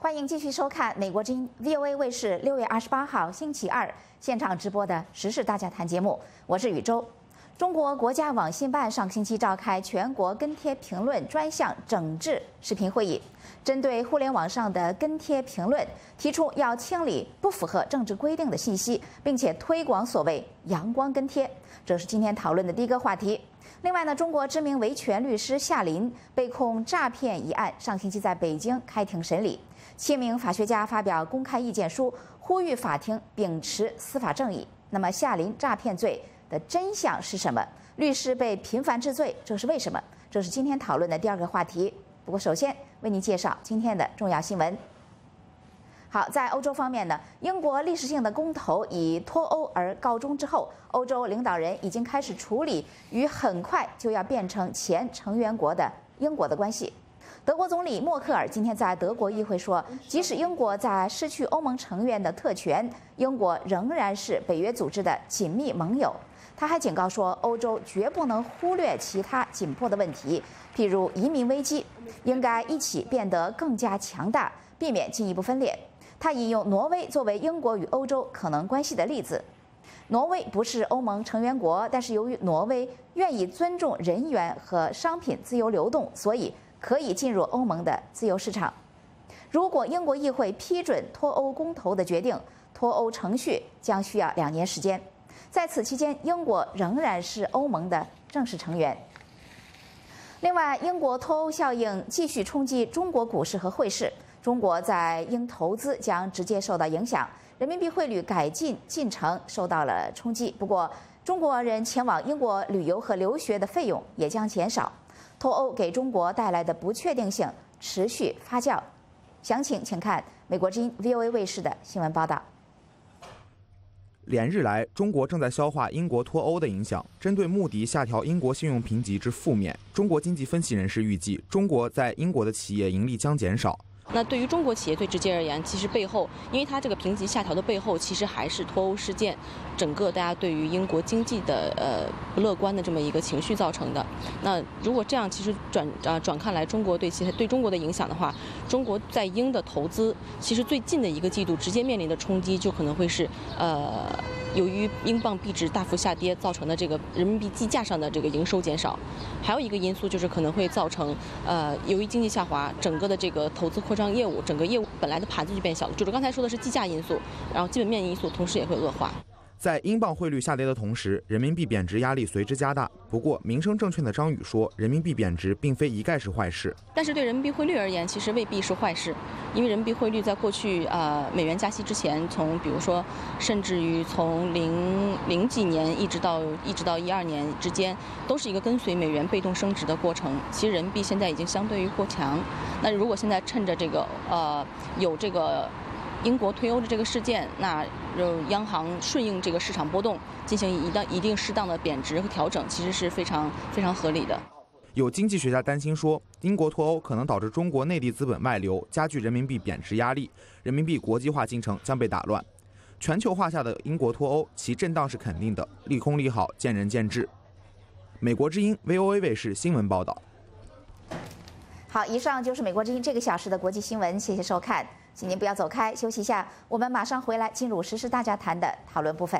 欢迎继续收看美国之音 VOA 卫视6月28号星期二现场直播的时事大家谈节目，我是宇宙。中国国家网信办上星期召开全国跟帖评论专项整治视频会议，针对互联网上的跟帖评论，提出要清理不符合政治规定的信息，并且推广所谓“阳光跟帖”，这是今天讨论的第一个话题。另外呢，中国知名维权律师夏林被控诈骗一案，上星期在北京开庭审理。7名法学家发表公开意见书，呼吁法庭秉持司法正义。那么，夏林诈骗罪的真相是什么？律师被频繁治罪，这是为什么？这是今天讨论的第二个话题。不过，首先为您介绍今天的重要新闻。好，在欧洲方面呢，英国历史性的公投以脱欧而告终之后，欧洲领导人已经开始处理与很快就要变成前成员国的英国的关系。德国总理默克尔今天在德国议会说，即使英国在失去欧盟成员的特权，英国仍然是北约组织的紧密盟友。他还警告说，欧洲绝不能忽略其他紧迫的问题，譬如移民危机，应该一起变得更加强大，避免进一步分裂。他引用挪威作为英国与欧洲可能关系的例子。挪威不是欧盟成员国，但是由于挪威愿意尊重人员和商品自由流动，所以可以进入欧盟的自由市场。如果英国议会批准脱欧公投的决定，脱欧程序将需要2年时间。在此期间，英国仍然是欧盟的正式成员。另外，英国脱欧效应继续冲击中国股市和汇市，中国在英投资将直接受到影响，人民币汇率改进进程受到了冲击。不过，中国人前往英国旅游和留学的费用也将减少。脱欧给中国带来的不确定性持续发酵。详情请看美国之音 VOA 卫视的新闻报道。 连日来，中国正在消化英国脱欧的影响。针对穆迪下调英国信用评级至负面，中国经济分析人士预计，中国在英国的企业盈利将减少。 那对于中国企业最直接而言，其实背后，因为它这个评级下调的背后，其实还是脱欧事件，整个大家对于英国经济的不乐观的这么一个情绪造成的。那如果这样，其实转看来，中国对中国的影响的话，中国在英的投资，其实最近的一个季度直接面临的冲击，就可能会是由于英镑币值大幅下跌造成的这个人民币计价上的这个营收减少，还有一个因素就是可能会造成由于经济下滑，整个的这个投资扩张业务，整个业务本来的盘子就变小了。就是刚才说的是计价因素，然后基本面因素同时也会恶化。 在英镑汇率下跌的同时，人民币贬值压力随之加大。不过，民生证券的张宇说，人民币贬值并非一概是坏事。 但是对人民币汇率而言，其实未必是坏事，因为人民币汇率在过去美元加息之前，比如说甚至于从零几年一直到12年之间，都是一个跟随美元被动升值的过程。其实人民币现在已经相对于过强。那如果现在趁着这个有这个英国脱欧的这个事件，那央行顺应这个市场波动，进行一定适当的贬值和调整，其实是非常非常合理的。 有经济学家担心说，英国脱欧可能导致中国内地资本外流，加剧人民币贬值压力，人民币国际化进程将被打乱。全球化下的英国脱欧，其震荡是肯定的，利空利好见仁见智。美国之音 VOA 卫视新闻报道。 好，以上就是美国之音这个小时的国际新闻，谢谢收看。请您不要走开，休息一下，我们马上回来进入时事大家谈的讨论部分。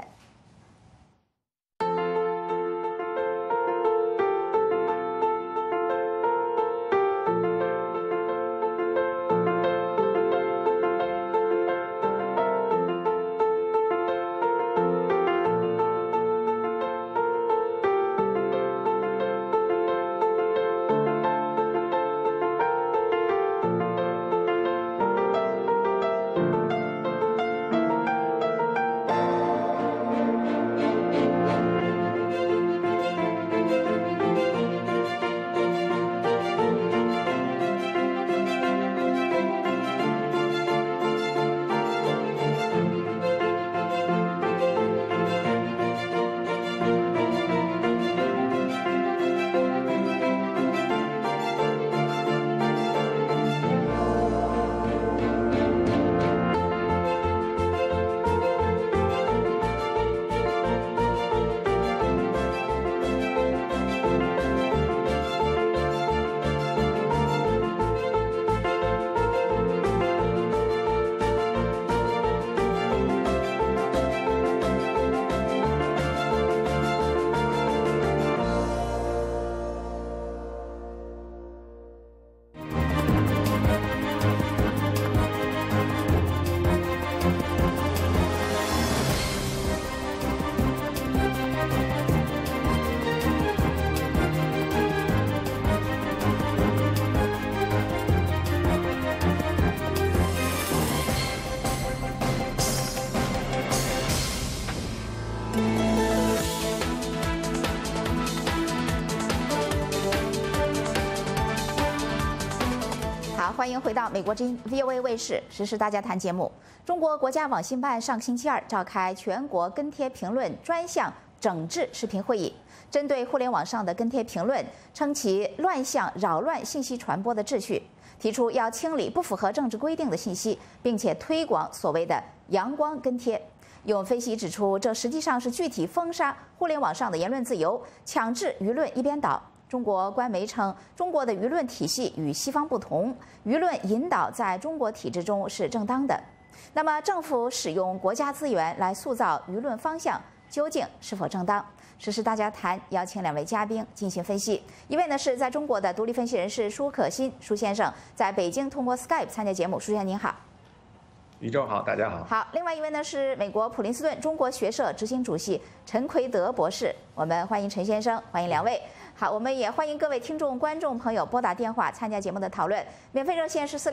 欢迎回到美国之音 VOA 卫视时事大家谈节目。中国国家网信办上星期二召开全国跟帖评论专项整治视频会议，针对互联网上的跟帖评论，称其乱象扰乱信息传播的秩序，提出要清理不符合政治规定的信息，并且推广所谓的阳光跟帖。有分析指出，这实际上是具体封杀互联网上的言论自由，强制舆论一边倒。中国官媒称，中国的舆论体系与西方不同，舆论引导在中国体制中是正当的。那么，政府使用国家资源来塑造舆论方向，究竟是否正当？时事大家谈邀请2位嘉宾进行分析。一位呢是在中国的独立分析人士舒可欣，舒先生在北京通过 Skype 参加节目。舒先生您好。 宇宙好，大家好。 好，另外一位呢是美国普林斯顿中国学社执行主席陈奎德博士，我们欢迎陈先生，欢迎2位。好，我们也欢迎各位听众、观众朋友拨打电话参加节目的讨论。免费热线是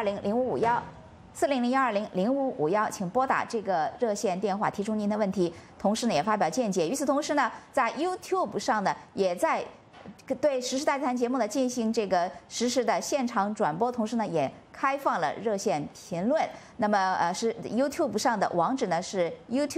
400-120-0551，400-120-0551，请拨打这个热线电话提出您的问题，同时呢也发表见解。与此同时呢，在 YouTube 上呢也在对时事大谈节目呢进行这个实时的现场转播，同时呢也开放了热线评论。那么是 YouTube 上的网址呢是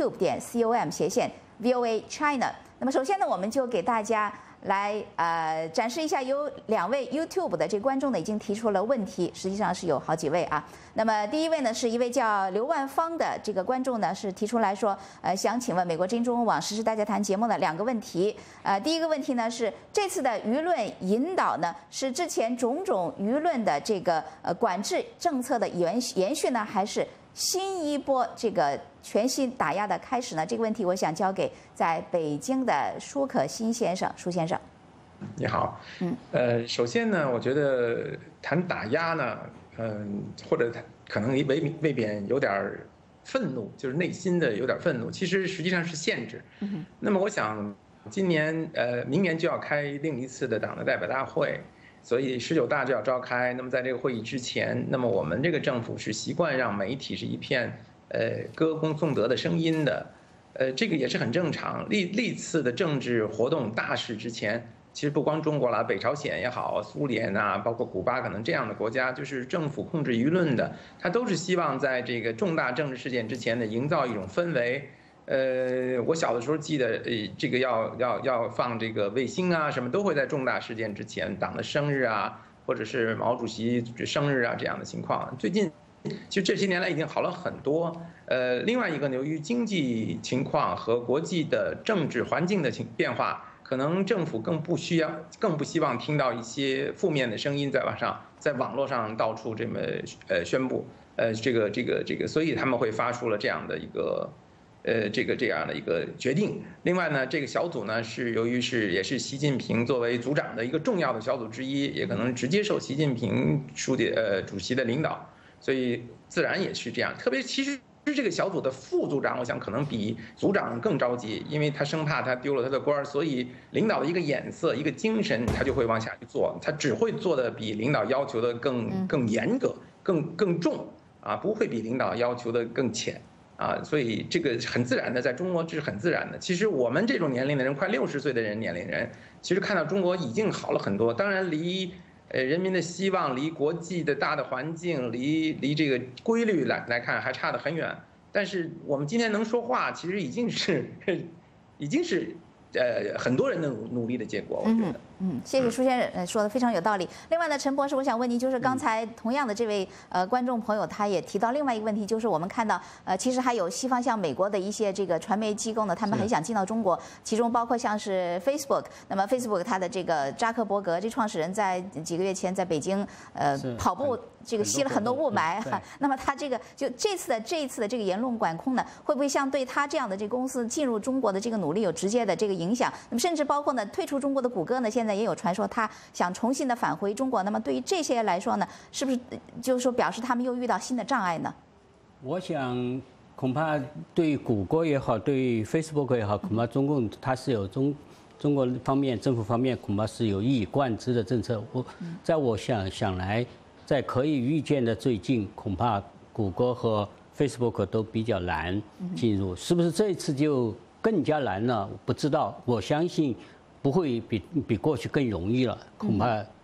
youtube.com/VOA China。那么首先呢，我们就给大家来展示一下，有2位 YouTube 的这个观众呢已经提出了问题，实际上是有好几位啊。那么第一位呢是一位叫刘万芳的这个观众呢是提出来说，想请问美国之音中文网时事大家谈节目的2个问题。第一个问题呢是这次的舆论引导呢是之前种种舆论的这个管制政策的延续呢，还是新一波这个全新打压的开始呢？这个问题我想交给在北京的舒可欣先生。舒先生， 你好。首先呢，我觉得谈打压呢，或者可能未免有点愤怒，就是内心的有点愤怒，其实实际上是限制。那么我想，今年明年就要开另一次的党的代表大会。所以19大就要召开，那么在这个会议之前，那么我们这个政府是习惯让媒体是一片歌功颂德的声音的，这个也是很正常。历次的政治活动大事之前，其实不光中国了，北朝鲜也好，苏联啊，包括古巴可能这样的国家，就是政府控制舆论的，它都是希望在这个重大政治事件之前呢，营造一种氛围。我小的时候记得，这个要放这个卫星啊，什么都会在重大事件之前，党的生日啊，或者是毛主席生日啊这样的情况。最近其实这些年来已经好了很多。另外一个呢，由于经济情况和国际的政治环境的变化，可能政府更不希望听到一些负面的声音在网络上到处这么宣布，这个，所以他们会发出了这样的一个。这样的一个决定。另外呢，这个小组呢是由于也是习近平作为组长的一个重要的小组之一，也可能直接受习近平主席的领导，所以自然也是这样。特别其实这个小组的副组长，我想可能比组长更着急，因为他生怕他丢了他的官，所以领导的一个眼色、一个精神，他就会往下去做，他只会做的比领导要求的更严格、更重啊，不会比领导要求的更浅。所以这个很自然的，在中国这是很自然的。其实我们这种年龄的人，快60岁的年龄人，其实看到中国已经好了很多。当然，离人民的希望、离国际的大的环境、离这个规律来看，还差得很远。但是我们今天能说话，其实已经是很多人的努力的结果，我觉得。 谢谢舒先生说的非常有道理。另外呢，陈博士，我想问您，就是刚才同样的这位观众朋友，他也提到另外一个问题，就是我们看到其实还有西方像美国的一些这个传媒机构呢，他们很想进到中国，其中包括像是 Facebook。那么 Facebook 它的这个扎克伯格这创始人在几个月前在北京跑步这个吸了很多雾霾哈。那么他这个就这一次的这个言论管控呢，会不会像对他这样的这个公司进入中国的这个努力有直接的这个影响？那么甚至包括呢退出中国的谷歌呢，现在也有传说他想重新的返回中国。那么对于这些来说呢，是不是就是说表示他们又遇到新的障碍呢？ 我想恐怕对谷歌也好，对 Facebook 也好，恐怕中共它是有中国方面政府方面恐怕是有一以贯之的政策。在我想来，在可以预见的最近，恐怕谷歌和 Facebook 都比较难进入。是不是这一次就更加难了？不知道。我相信不会比过去更容易了，恐怕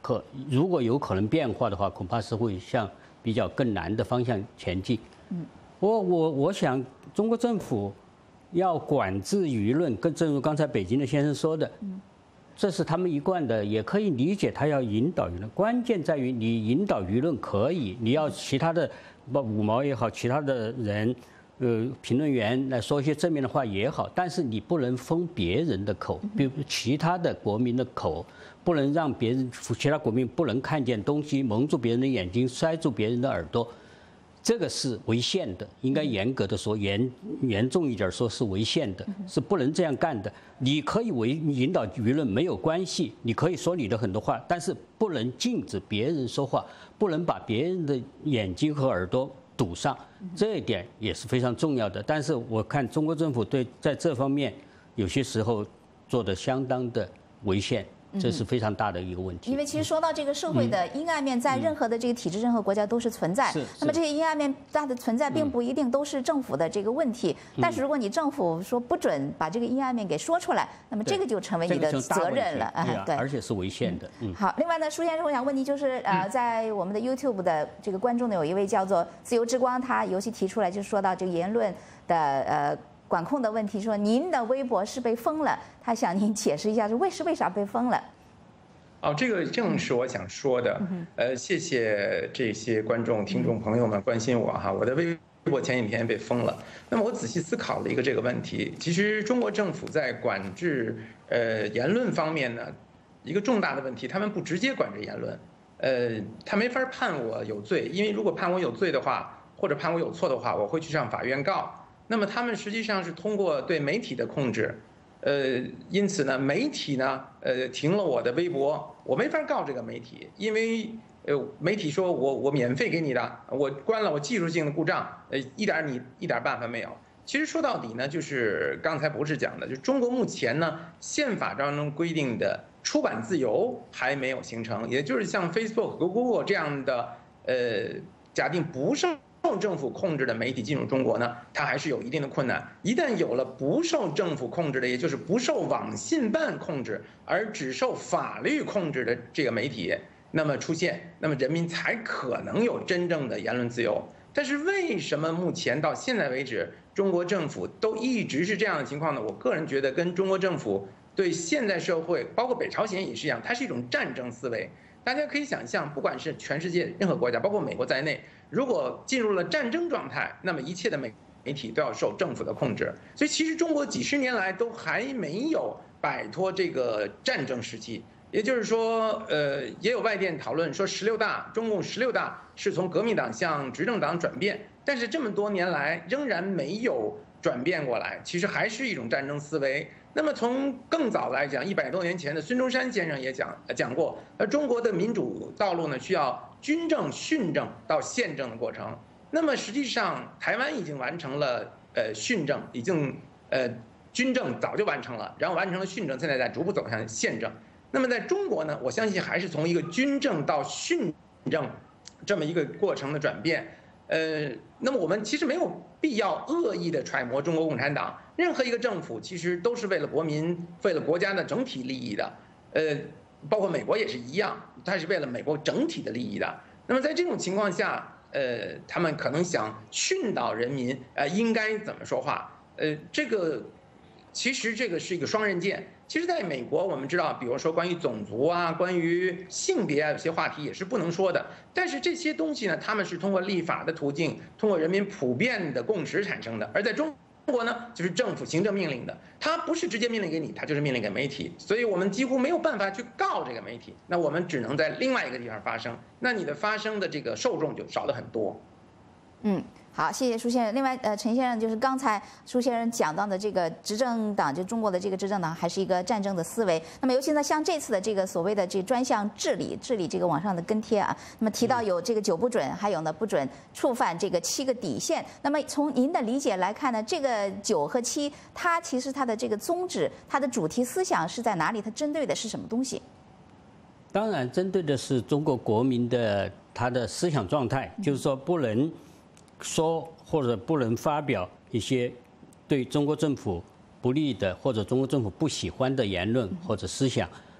如果有可能变化的话，恐怕是会向比较更难的方向前进。我想中国政府要管制舆论，正如刚才北京的先生说的，这是他们一贯的，也可以理解他要引导舆论。关键在于你引导舆论可以，你要其他的五毛也好，其他的人，评论员来说一些正面的话也好，但是你不能封别人的口，比如其他的国民的口，不能让别人其他国民不能看见东西，蒙住别人的眼睛，塞住别人的耳朵。这个是违宪的，应该严格的说，严重一点说是违宪的，是不能这样干的。你可以引导舆论没有关系，你可以说你的很多话，但是不能禁止别人说话，不能把别人的眼睛和耳朵堵上，这一点也是非常重要的。但是我看中国政府在这方面有些时候做得相当的违宪。这是非常大的一个问题。 因为其实说到这个社会的阴暗面，在任何的这个体制、任何国家都是存在。那么这些阴暗面它的存在，并不一定都是政府的这个问题。但是如果你政府说不准把这个阴暗面给说出来，那么这个就成为你的责任了。 对，而且是违宪的。 好，另外呢，舒先生，我想问你，就是在我们的 YouTube 的这个观众呢，有一位叫做自由之光，他尤其提出来，就说到这个言论的管控的问题，说您的微博是被封了，他想您解释一下是为啥被封了。 这个正是我想说的。谢谢这些观众、听众朋友们关心我哈。我的微博前几天被封了。那么我仔细思考了一个这个问题，其实中国政府在管制言论方面呢，一个重大的问题，他们不直接管制言论。他没法判我有罪，因为如果判我有罪的话，或者判我有错的话，我会去上法院告。那么他们实际上是通过对媒体的控制，因此呢，媒体呢，停了我的微博，我没法告这个媒体，因为媒体说我免费给你的，我关了，我技术性的故障，一点办法没有。其实说到底呢，就是刚才博士讲的，就是中国目前呢，宪法当中规定的出版自由还没有形成，也就是像 Facebook 和 Google 这样的，假定不受政府控制的媒体进入中国呢，它还是有一定的困难。一旦有了不受政府控制的，也就是不受网信办控制，而只受法律控制的这个媒体，那么出现，那么人民才可能有真正的言论自由。但是为什么目前到现在为止，中国政府都一直是这样的情况呢？我个人觉得跟中国政府对现代社会，包括北朝鲜也是一样，它是一种战争思维。大家可以想象，不管是全世界任何国家，包括美国在内，如果进入了战争状态，那么一切的媒体都要受政府的控制。所以其实中国几十年来都还没有摆脱这个战争时期。也就是说，也有外电讨论说16大，中共16大是从革命党向执政党转变，但是这么多年来仍然没有转变过来，其实还是一种战争思维。那么从更早来讲，100多年前的孙中山先生也讲过，中国的民主道路呢，需要军政、训政到宪政的过程。那么实际上，台湾已经完成了训政，已经军政早就完成了，然后完成了训政，现在在逐步走向宪政。那么在中国呢，我相信还是从一个军政到训政这么一个过程的转变。那么我们其实没有必要恶意的揣摩中国共产党，任何一个政府其实都是为了国民、为了国家的整体利益的。包括美国也是一样，它是为了美国整体的利益的。那么在这种情况下，他们可能想训导人民，应该怎么说话？这个其实这个是一个双刃剑。其实，在美国，我们知道，比如说关于种族啊、关于性别啊，有些话题也是不能说的。但是这些东西呢，他们是通过立法的途径，通过人民普遍的共识产生的。而在中国呢，就是政府行政命令的，它不是直接命令给你，它就是命令给媒体。所以我们几乎没有办法去告这个媒体，那我们只能在另外一个地方发声。那你的发声的这个受众就少了很多。 好，谢谢舒先生。另外，陈先生，就是刚才舒先生讲到的这个执政党，就中国的这个执政党，还是一个战争的思维。那么，尤其呢，像这次的这个所谓的这专项治理这个网上的跟帖啊，那么提到有这个9不准，还有呢不准触犯这个7个底线。那么从您的理解来看呢，这个9和7，它其实它的这个宗旨、它的主题思想是在哪里？它针对的是什么东西？ 当然，针对的是中国国民的他的思想状态，就是说不能说或者不能发表一些对中国政府不利的或者中国政府不喜欢的言论或者思想，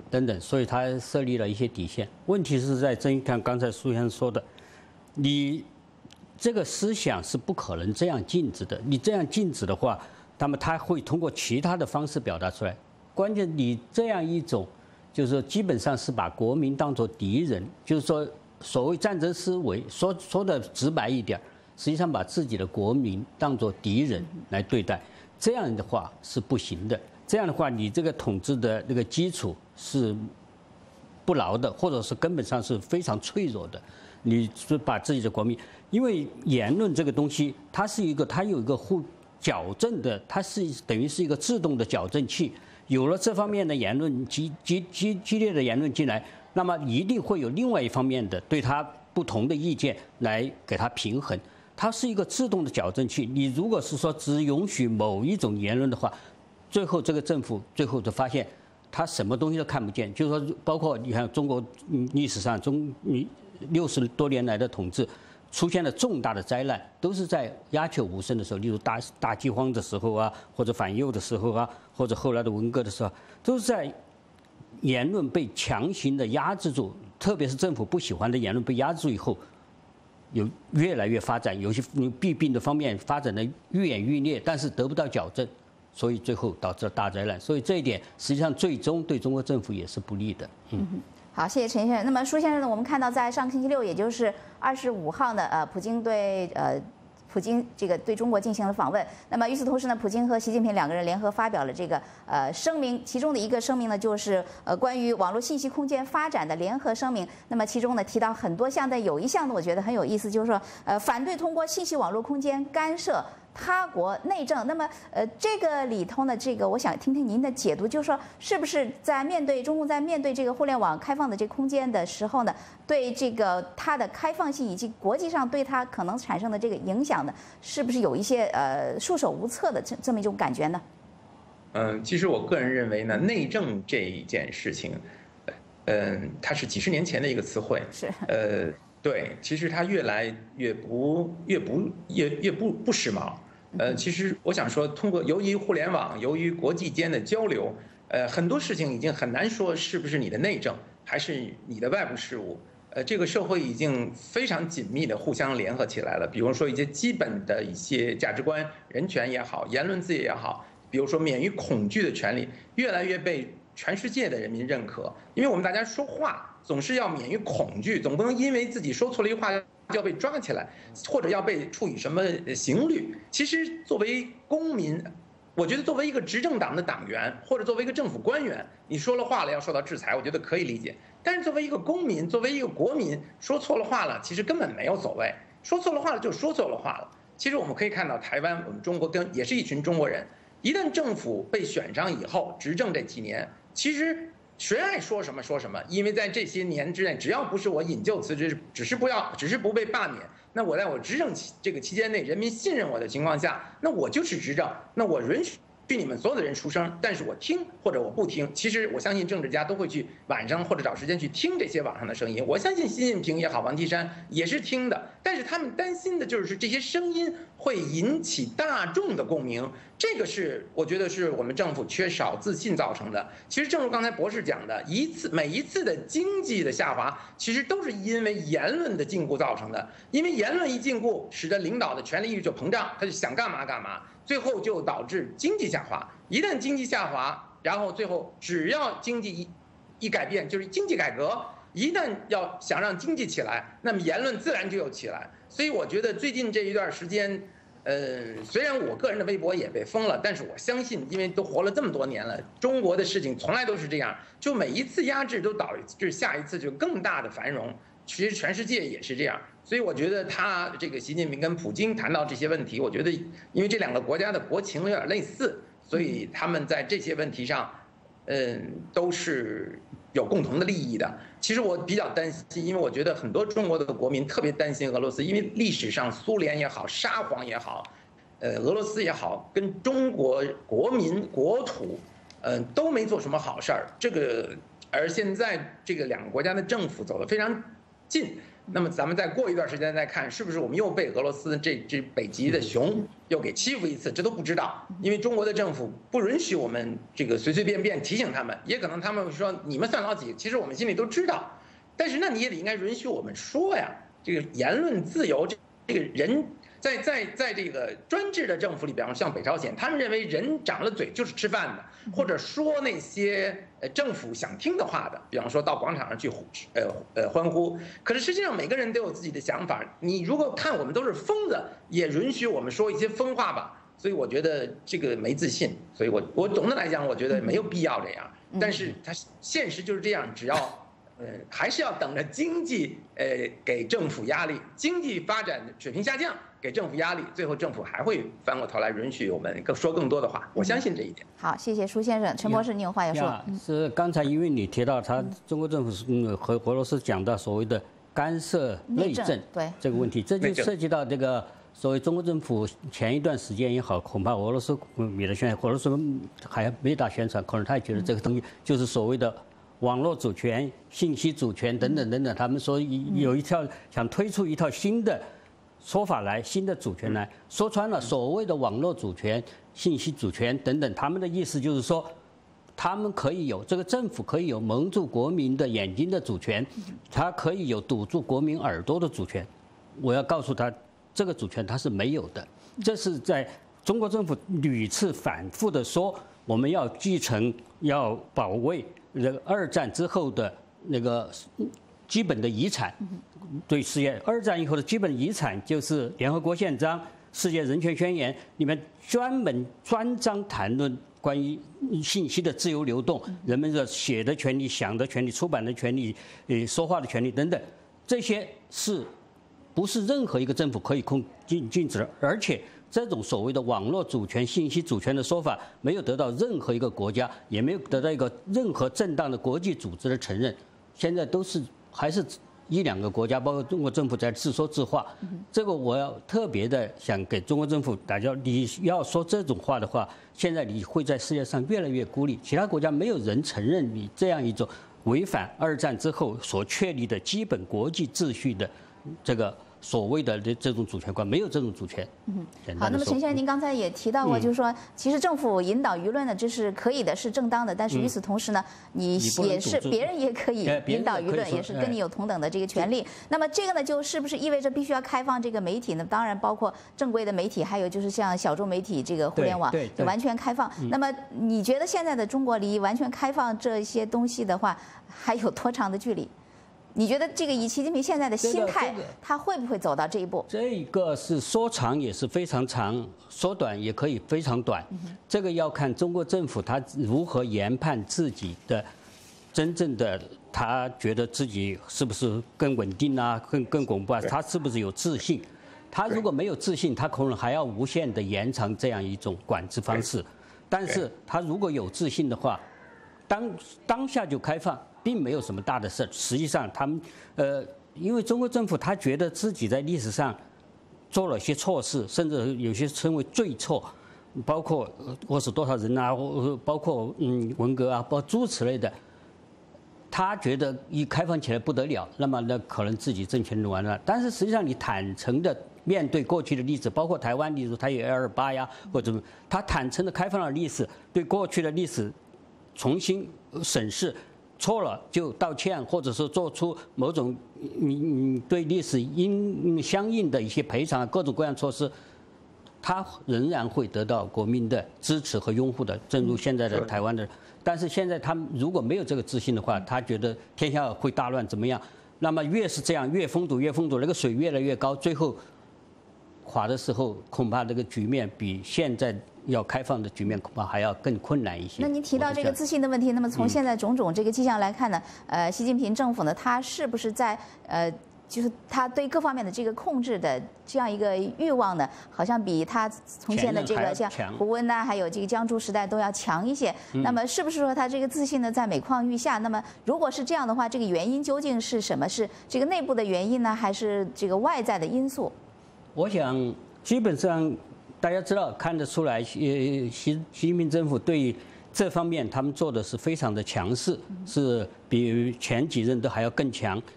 等等，所以他设立了一些底线。问题是在于看刚才苏先生说的，你这个思想是不可能这样禁止的。你这样禁止的话，那么他会通过其他的方式表达出来。关键你这样一种，就是说基本上是把国民当作敌人，就是说所谓战争思维，说的直白一点，实际上把自己的国民当作敌人来对待，这样的话是不行的。这样的话，你这个统治的那个基础是不牢的，或者是根本上是非常脆弱的。你是把自己的国民，因为言论这个东西，它有一个矫正的，它是等于是一个自动的矫正器。有了这方面的言论激烈的言论进来，那么一定会有另外一方面的对他不同的意见来给他平衡。它是一个自动的矫正器。你如果是说只允许某一种言论的话，最后这个政府最后就发现，他什么东西都看不见。就是说，包括你看中国历史上60多年来的统治，出现了重大的灾难，都是在鸦雀无声的时候，例如大饥荒的时候啊，或者反右的时候啊，或者后来的文革的时候，都是在言论被强行的压制住，特别是政府不喜欢的言论被压制住以后，有越来越发展，有些弊病的方面发展的愈演愈烈，但是得不到矫正，所以最后导致了大灾难。所以这一点实际上最终对中国政府也是不利的。 好，谢谢陈先生。那么舒先生呢？我们看到在上个星期六，也就是25号呢，普京对中国进行了访问。那么与此同时呢，普京和习近平两个人联合发表了这个声明，其中的一个声明呢，就是关于网络信息空间发展的联合声明。那么其中呢提到很多项的，有一项呢我觉得很有意思，就是说反对通过信息网络空间干涉他国内政。那么这个里头呢，我想听听您的解读，就是说是不是中共在面对这个互联网开放的这个空间的时候呢，对这个它的开放性以及国际上对它可能产生的这个影响呢，是不是有一些束手无策的这么一种感觉呢？ 其实我个人认为呢，内政这一件事情，它是几十年前的一个词汇， 是对，其实它越来越不时髦。其实我想说，由于互联网，由于国际间的交流，很多事情已经很难说是不是你的内政还是你的外部事务。这个社会已经非常紧密的互相联合起来了。比如说一些基本的一些价值观，人权也好，言论自由也好，比如说免于恐惧的权利，越来越被全世界的人民认可。因为我们大家说话总是要免于恐惧，总不能因为自己说错了一句话就要被抓起来，或者要被处以什么刑律。其实作为公民，我觉得作为一个执政党的党员，或者作为一个政府官员，你说了话了要受到制裁，我觉得可以理解。但是作为一个公民，作为一个国民，说错了话了，其实根本没有所谓。说错了话了就说错了话了。其实我们可以看到，台湾我们中国也是一群中国人，一旦政府被选上以后，执政这几年，其实谁爱说什么说什么，因为在这些年之内，只要不是我引咎辞职，只是不被罢免，那我在我执政这个期间内，人民信任我的情况下，那我就是执政，那我允许你们所有的人出声，但是我听或者我不听。其实我相信政治家都会去晚上或者找时间去听这些网上的声音。我相信习近平也好，王岐山也是听的，但是他们担心的就是这些声音会引起大众的共鸣，这个是我觉得是我们政府缺少自信造成的。其实正如刚才博士讲的，每一次的经济的下滑，其实都是因为言论的禁锢造成的。因为言论一禁锢，使得领导的权力欲就膨胀，他就想干嘛干嘛，最后就导致经济下滑。一旦经济下滑，然后最后只要经济一改变，就是经济改革，一旦想让经济起来，那么言论自然就有起来。所以我觉得最近这一段时间，虽然我个人的微博也被封了，但是我相信，因为都活了这么多年了，中国的事情从来都是这样，就每一次压制都导致下一次就更大的繁荣。其实全世界也是这样，所以我觉得这个习近平跟普京谈到这些问题，我觉得因为这两个国家的国情有点类似，所以他们在这些问题上，都是有共同的利益的。其实我比较担心，因为我觉得很多中国的国民特别担心俄罗斯，因为历史上苏联也好，沙皇也好，俄罗斯也好，跟中国国民国土，都没做什么好事儿。而现在这个两个国家的政府走得非常近， 那么咱们再过一段时间再看，是不是我们又被俄罗斯这只北极的熊又给欺负一次，这都不知道，因为中国的政府不允许我们这个随随便便提醒他们，也可能他们说你们算老几，其实我们心里都知道，但是那你也得应该允许我们说呀，这个言论自由，这个人。在这个专制的政府里，比方像北朝鲜，他们认为人长了嘴就是吃饭的，或者说那些政府想听的话的，比方说到广场上去欢呼。可是实际上每个人都有自己的想法，你如果看我们都是疯子，也允许我们说一些疯话吧。所以我觉得这个没自信，所以我总的来讲，我觉得没有必要这样。但是它现实就是这样，只要。还是要等着经济给政府压力，经济发展水平下降，给政府压力，最后政府还会翻过头来允许我们说更多的话。我相信这一点。 好，谢谢舒先生。陈博士，你有话要说？ 是刚才因为你提到中国政府和俄罗斯讲到所谓的干涉内政对这个问题，这就涉及到这个所谓中国政府前一段时间也好，恐怕俄罗斯没得宣传，俄罗斯还没打宣传，可能他也觉得这个东西就是所谓的。网络主权、信息主权等等等等，他们说有一条想推出一套新的说法来，新的主权来说穿了，所谓的网络主权、信息主权等等，他们的意思就是说，他们可以有这个政府可以有蒙住国民的眼睛的主权，它可以有堵住国民耳朵的主权。我要告诉他，这个主权它是没有的。这是在中国政府屡次反复的说，我们要继承、要保卫。这个二战之后的那个基本的遗产，对世界二战以后的基本遗产就是联合国宪章、世界人权宣言里面专章谈论关于信息的自由流动，人们的写的权利、想的权利、出版的权利、说话的权利等等，这些是不是任何一个政府可以禁止的？而且。这种所谓的网络主权、信息主权的说法，没有得到任何一个国家，也没有得到一个任何正当的国际组织的承认。现在还是1、2个国家，包括中国政府在自说自话。这个我要特别的想给中国政府打交，你要说这种话的话，现在你会在世界上越来越孤立，其他国家没有人承认你这样一种违反二战之后所确立的基本国际秩序的这个。所谓的这种主权观没有这种主权。 好，那么陈先生，您刚才也提到过，就是说，其实政府引导舆论呢，这是可以的，是正当的。但是与此同时呢，你也是别人也可以引导舆论，也是跟你有同等的这个权利。那么这个呢，就是不是意味着必须要开放这个媒体呢？当然，包括正规的媒体，还有就是像小众媒体，这个互联网就完全开放。那么你觉得现在的中国离完全开放这些东西的话，还有多长的距离？你觉得这个以习近平现在的心态，他会不会走到这一步？ 这个是说长也是非常长，说短也可以非常短。这个要看中国政府他如何研判自己的真正的，他觉得自己是不是更稳定啊，更巩固啊？他是不是有自信？他如果没有自信，他可能还要无限的延长这样一种管制方式。但是他如果有自信的话，当下就开放。并没有什么大的事。实际上，他们因为中国政府他觉得自己在历史上做了些错事，甚至有些称为罪错，包括饿死多少人啊，包括文革啊，包括诸此类的。他觉得一开放起来不得了，那么可能自己政权就完了。但是实际上，你坦诚的面对过去的历史，包括台湾，例如他有228呀，或者他坦诚的开放了历史，对过去的历史重新审视。错了就道歉，或者说做出某种对历史相应的一些赔偿，各种各样措施，他仍然会得到国民的支持和拥护的。正如现在的台湾的，但是现在他们如果没有这个自信的话，他觉得天下会大乱怎么样？那么越是这样，越封堵，那个水越来越高，最后垮的时候，恐怕这个局面比现在要开放的局面恐怕还要更困难一些。 那您提到这个自信的问题，那么从现在种种这个迹象来看呢，习近平政府呢，他是不是在就是他对各方面的这个控制的这样一个欲望呢，好像比他从前的这个像胡温呐，还有这个江珠时代都要强一些。那么是不是说他这个自信呢在每况愈下？那么如果是这样的话，这个原因究竟是什么？是这个内部的原因呢，还是这个外在的因素？ 我想基本上。大家知道看得出来，习近平政府对这方面他们做的是非常的强势，是比前几任都还要更强。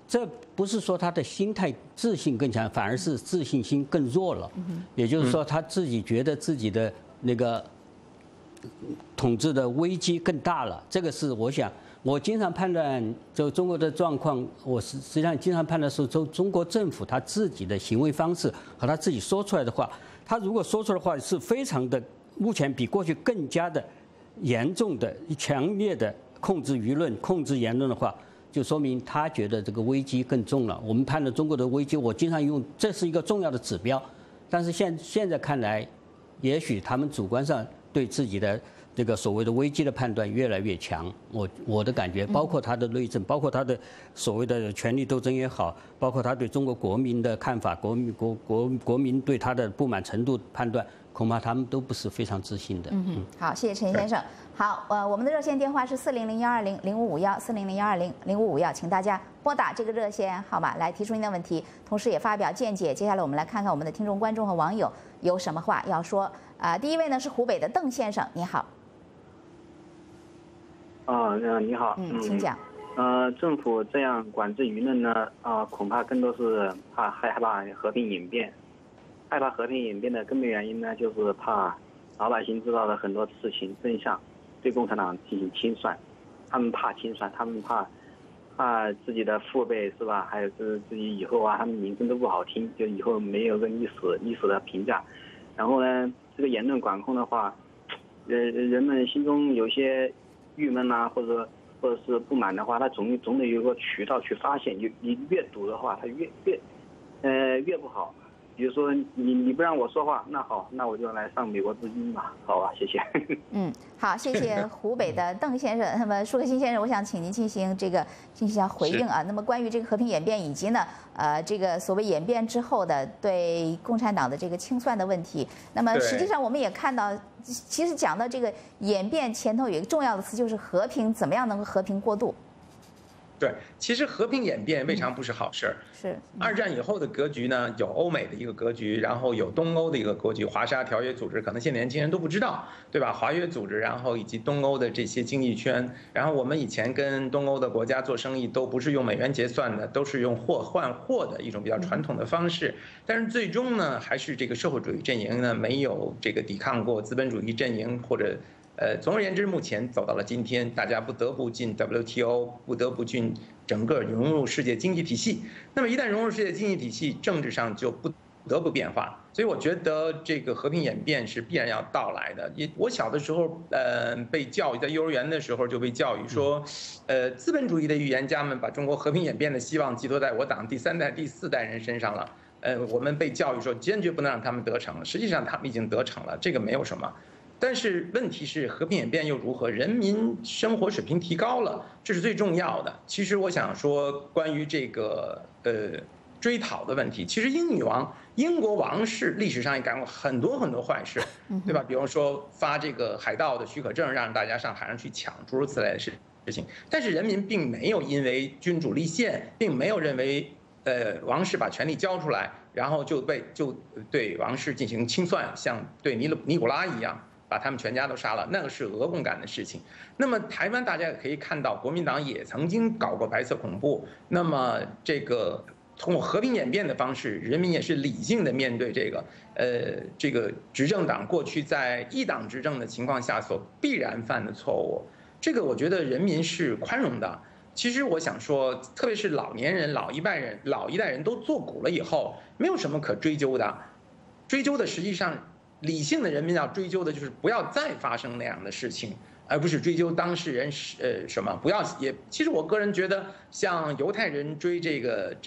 这不是说他的心态自信更强，反而是自信心更弱了。也就是说，他自己觉得自己的那个统治的危机更大了。这个是我想，我经常判断就中国的状况，我实际上经常判断是中国政府他自己的行为方式和他自己说出来的话，他如果说出来的话是非常的，目前比过去更加的严重的、强烈的控制舆论、控制言论的话，就说明他觉得这个危机更重了。我们判断中国的危机，我经常用这是一个重要的指标，但是现在看来，也许他们主观上对自己的这个所谓的危机的判断越来越强。我的感觉，包括他的内政，包括他的所谓的权力斗争也好，包括他对中国国民的看法、国民对他的不满程度判断，恐怕他们都不是非常自信的。 好，谢谢陈先生。好，我们的热线电话是400-120-0551，400-120-0551，请大家拨打这个热线号码来提出您的问题，同时也发表见解。接下来我们来看看我们的听众、观众和网友有什么话要说。第一位呢是湖北的邓先生，你好。 你好。 请讲。 政府这样管制舆论呢，恐怕更多是害怕和平演变。害怕和平演变的根本原因呢，就是怕老百姓知道了很多事情真相，对共产党进行清算。他们怕清算，他们怕自己的父辈是吧？还有自己以后啊，他们名声都不好听，就以后没有个历史的评价。然后呢，这个言论管控的话，人们心中有些郁闷啊，或者是不满的话，他总得有个渠道去发泄。你越堵的话，他越不好。比如说你不让我说话，那好，那我就来上美国之音吧。好吧，谢谢。 好，谢谢湖北的邓先生。那么舒克新先生，我想请您进行一下回应啊。那么关于这个和平演变以及呢，这个所谓演变之后的对共产党的这个清算的问题，那么实际上我们也看到，其实讲到这个演变前头有一个重要的词，就是和平，怎么样能够和平过渡？ 对，其实和平演变未尝不是好事儿。 是， 二战以后的格局呢，有欧美的一个格局，然后有东欧的一个格局。华沙条约组织可能现在年轻人都不知道，对吧？华约组织，然后以及东欧的这些经济圈，然后我们以前跟东欧的国家做生意都不是用美元结算的，都是用货换货的一种比较传统的方式。但是最终呢，还是这个社会主义阵营呢没有这个抵抗过资本主义阵营，或者。总而言之，目前走到了今天，大家不得不进 WTO， 不得不进整个融入世界经济体系。那么一旦融入世界经济体系，政治上就不得不变化。所以我觉得这个和平演变是必然要到来的。我小的时候，被教育在幼儿园的时候就被教育说，资本主义的预言家们把中国和平演变的希望寄托在我党第3代、第4代人身上了。我们被教育说坚决不能让他们得逞，实际上他们已经得逞了，这个没有什么。但是问题是和平演变又如何？人民生活水平提高了，这是最重要的。其实我想说，关于这个追讨的问题，其实英国王室历史上也干过很多很多坏事，对吧？比如说发这个海盗的许可证，让大家上海上去抢，诸如此类的事情。但是人民并没有因为君主立宪，并没有认为王室把权力交出来，然后就对王室进行清算，像对尼古拉一样。把他们全家都杀了，那个是俄共干的事情。那么台湾大家也可以看到，国民党也曾经搞过白色恐怖。那么这个通过和平演变的方式，人民也是理性的面对这个执政党过去在一党执政的情况下所必然犯的错误。这个我觉得人民是宽容的。其实我想说，特别是老年人、老一代人都做古了以后，没有什么可追究的。追究的实际上。理性的人民要追究的就是不要再发生那样的事情，而不是追究当事人什么不要也。其实我个人觉得，像犹太人追这个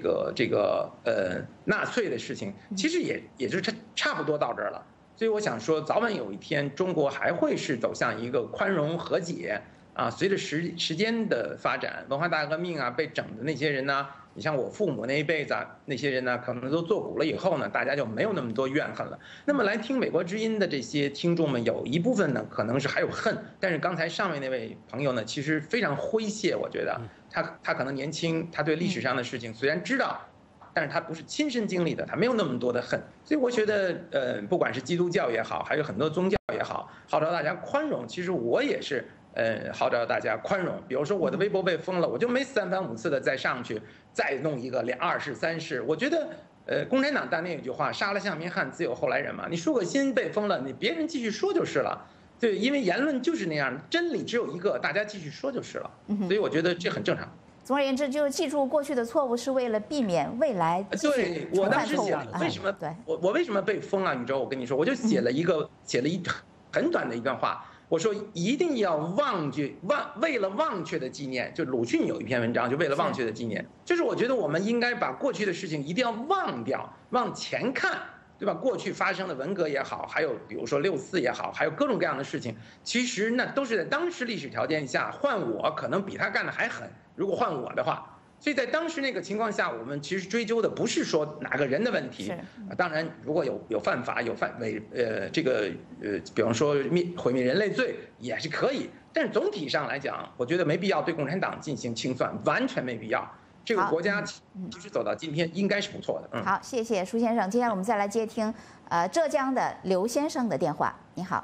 纳粹的事情，其实也就差不多到这儿了。所以我想说，早晚有一天，中国还会是走向一个宽容和解啊。随着时间的发展，文化大革命啊，被整的那些人呢。你像我父母那一辈子那些人呢，可能都做古了以后呢，大家就没有那么多怨恨了。那么来听美国之音的这些听众们，有一部分呢可能是还有恨，但是刚才上面那位朋友呢，其实非常诙谐，我觉得他可能年轻，他对历史上的事情虽然知道，但是他不是亲身经历的，他没有那么多的恨。所以我觉得不管是基督教也好，还有很多宗教也好，号召大家宽容。其实我也是号召大家宽容。比如说我的微博被封了，我就没三番五次的再上去再弄一个2世3世。我觉得，共产党当年有句话，杀了项明汉，自有后来人嘛。你舒可辛被封了，你别人继续说就是了。对，因为言论就是那样，真理只有一个，大家继续说就是了。所以我觉得这很正常。 总而言之，就是记住过去的错误，是为了避免未来对，我当时写为什么我为什么被封啊？宇宙，我跟你说，我就写了一很短的一段话，我说一定要为了忘却的纪念，就鲁迅有一篇文章，就为了忘却的纪念，就是我觉得我们应该把过去的事情一定要忘掉，往前看。对吧？过去发生的文革也好，还有比如说6·4也好，还有各种各样的事情，其实那都是在当时历史条件下，换我可能比他干的还狠。如果换我的话，所以在当时那个情况下，我们其实追究的不是说哪个人的问题，当然如果有犯法、有比方说毁灭人类罪也是可以，但是总体上来讲，我觉得没必要对共产党进行清算，完全没必要。这个国家其实走到今天应该是不错的。 好，谢谢舒先生。接下来我们再来接听浙江的刘先生的电话。你好。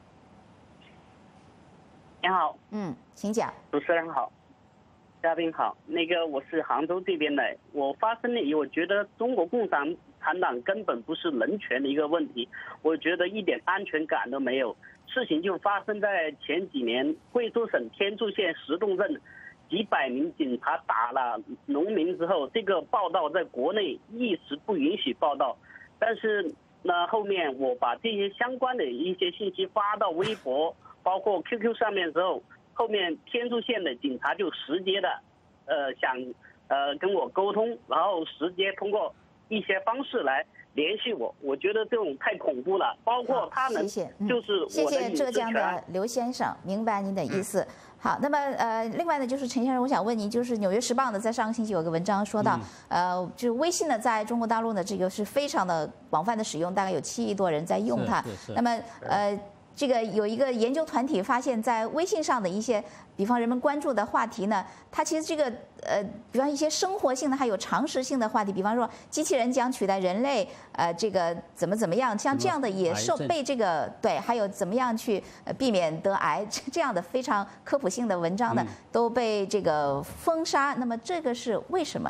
你好。 请讲。 主持人好，嘉宾好。我是杭州这边的，我发声了以后，我觉得中国共产党根本不是人权的一个问题，我觉得一点安全感都没有。事情就发生在前几年，贵州省天柱县石洞镇。几百名警察打了农民之后，这个报道在国内一直不允许报道，但是呢，后面我把这些相关的一些信息发到微博，包括 QQ 上面之后，后面天柱县的警察就直接的，想跟我沟通，然后直接通过一些方式来联系我，我觉得这种太恐怖了，包括他们就是我的谢谢浙江的刘先生，明白您的意思。好，那么另外呢，就是陈先生，我想问您，就是《纽约时报》呢，在上个星期有个文章说到，就是微信呢，在中国大陆呢，这个是非常的广泛的使用，大概有7亿多人在用它。那么这个有一个研究团体发现，在微信上的一些，比方人们关注的话题呢，它其实这个比方一些生活性的，还有常识性的话题，比方说机器人将取代人类，这个怎么样，像这样的也受被这个对，还有怎么样去避免得癌这样的非常科普性的文章呢，都被这个封杀。那么这个是为什么？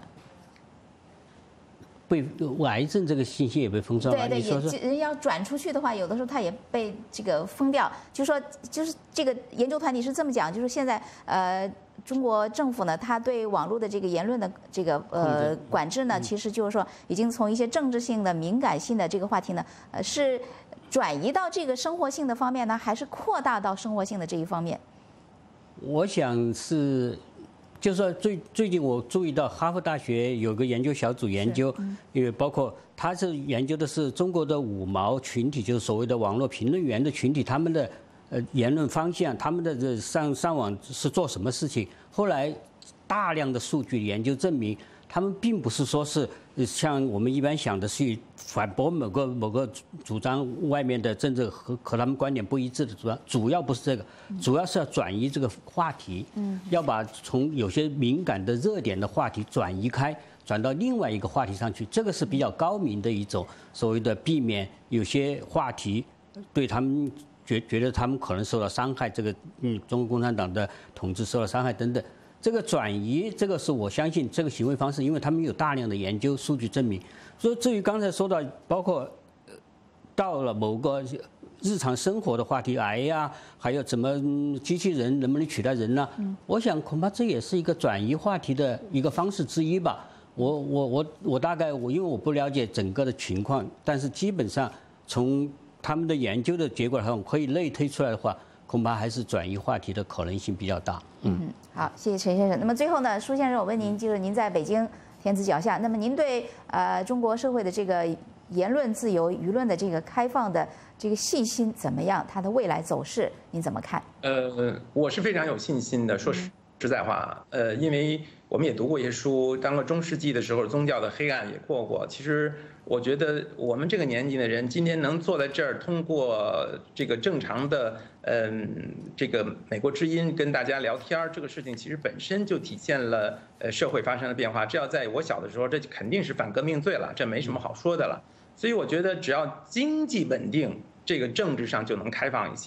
被癌症这个信息也被封杀了。 对，人要转出去的话，有的时候它也被这个封掉。就是这个研究团体是这么讲，就是现在中国政府呢，它对网络的这个言论的这个管制呢，其实就是说已经从一些政治性的、敏感性的这个话题呢，是转移到这个生活性的方面呢，还是扩大到生活性的这一方面？ 我想是。就是说最近我注意到哈佛大学有个研究小组研究，因为包括他是研究的是中国的5毛群体，就是所谓的网络评论员的群体，他们的言论方向，他们的上网是做什么事情。后来大量的数据研究证明，他们并不是说是像我们一般想的去反驳某个主张外面的政治和他们观点不一致的主要不是这个，主要是要转移这个话题，要把从有些敏感的热点的话题转移开，转到另外一个话题上去，这个是比较高明的一种所谓的避免有些话题对他们觉得他们可能受到伤害，这个中国共产党的统治受到伤害等等。这个转移，这个是我相信这个行为方式，因为他们有大量的研究数据证明。所以至于刚才说到，包括到了某个日常生活的话题，癌呀，还有怎么机器人能不能取代人呢？我想恐怕这也是一个转移话题的一个方式之一吧。我大概因为我不了解整个的情况，但是基本上从他们的研究的结果上可以类推出来的话，恐怕还是转移话题的可能性比较大。 好，谢谢陈先生。那么最后呢，舒先生，我问您，就是您在北京天子脚下，那么您对中国社会的这个言论自由、舆论的这个开放的这个信心怎么样？它的未来走势您怎么看？ 我是非常有信心的，说实在话，因为我们也读过一些书，当了中世纪的时候，宗教的黑暗也过。其实我觉得我们这个年纪的人，今天能坐在这儿，通过这个正常的这个美国之音跟大家聊天，这个事情其实本身就体现了社会发生的变化。这要在我小的时候，这肯定是反革命罪了，这没什么好说的了。所以我觉得只要经济稳定，这个政治上就能开放一些。